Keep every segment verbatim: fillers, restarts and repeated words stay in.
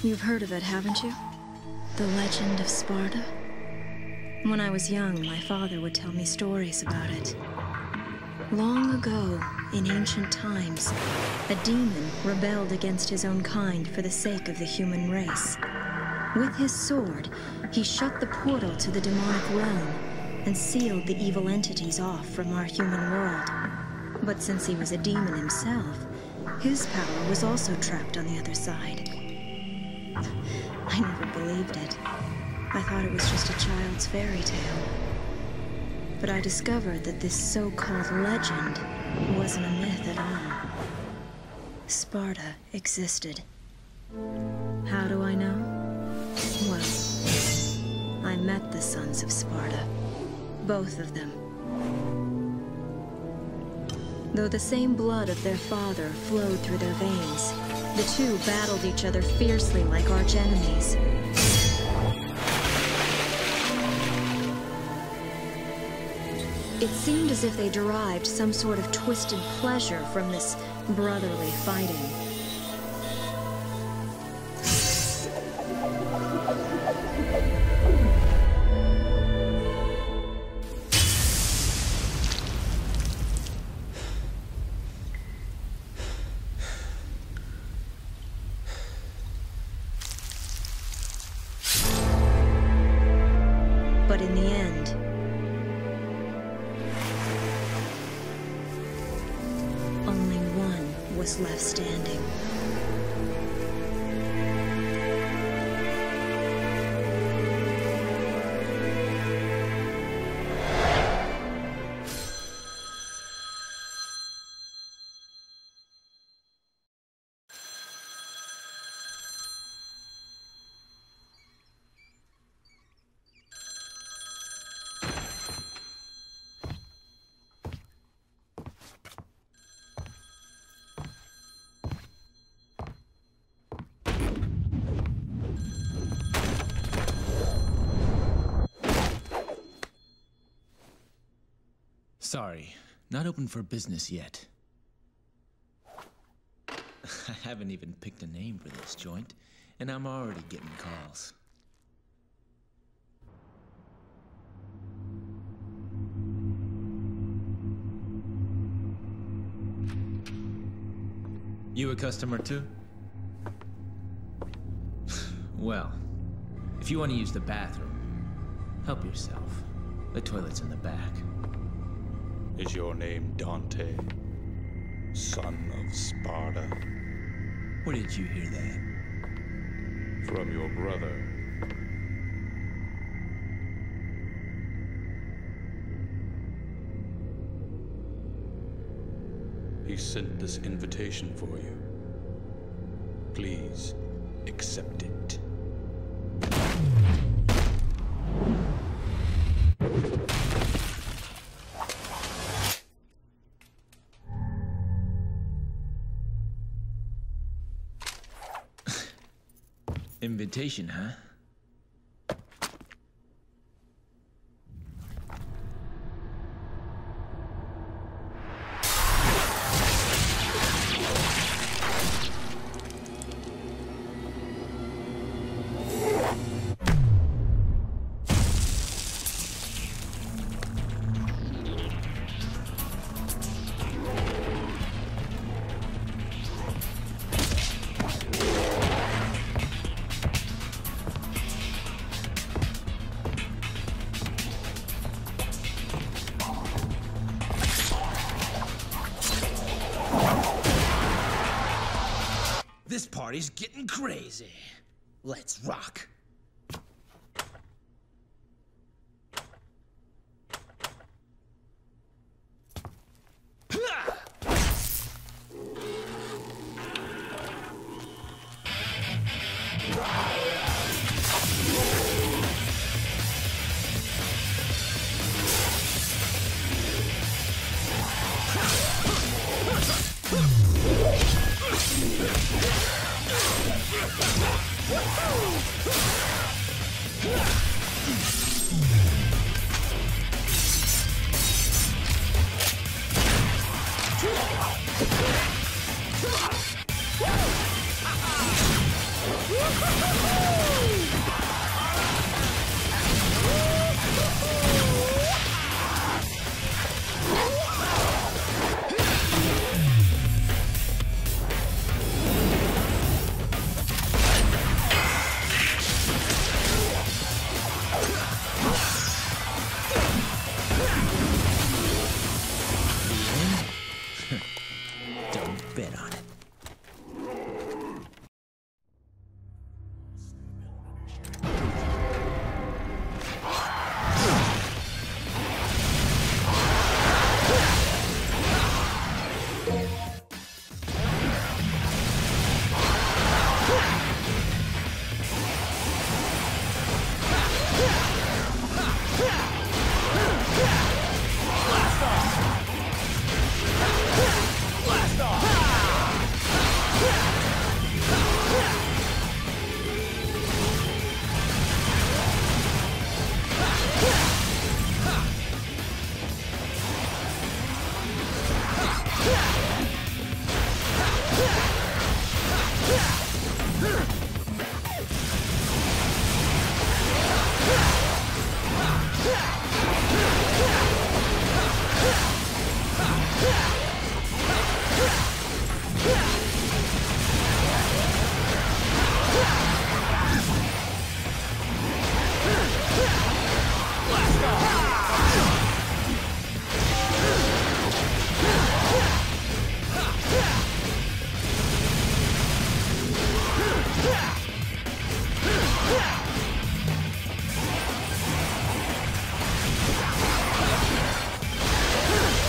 You've heard of it, haven't you? The legend of Sparta? When I was young, my father would tell me stories about it. Long ago, in ancient times, a demon rebelled against his own kind for the sake of the human race. With his sword, he shut the portal to the demonic realm and sealed the evil entities off from our human world. But since he was a demon himself, his power was also trapped on the other side. I never believed it. I thought it was just a child's fairy tale. But I discovered that this so-called legend wasn't a myth at all. Sparta existed. How do I know? Well, I met the sons of Sparta. Both of them. Though the same blood of their father flowed through their veins, the two battled each other fiercely like arch-enemies. It seemed as if they derived some sort of twisted pleasure from this brotherly fighting. But in the end, only one was left standing. Sorry, not open for business yet. I haven't even picked a name for this joint, and I'm already getting calls. You a customer too? Well, if you want to use the bathroom, help yourself. The toilet's in the back. Is your name Dante, son of Sparta? Where did you hear that? From your brother. He sent this invitation for you. Please, accept it. Invitation, huh? This party's getting crazy. Let's rock. Woo!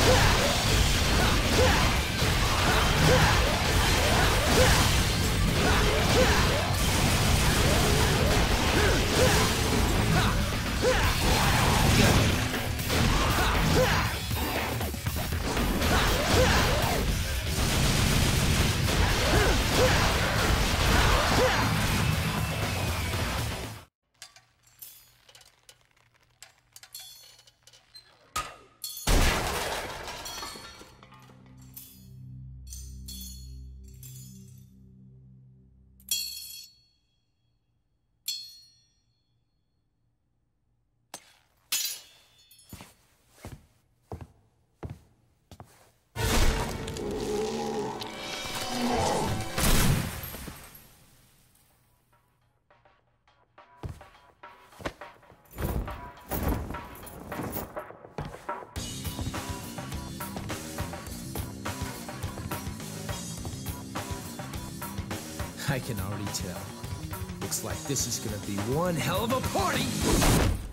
I can already tell. Looks like this is gonna be one hell of a party!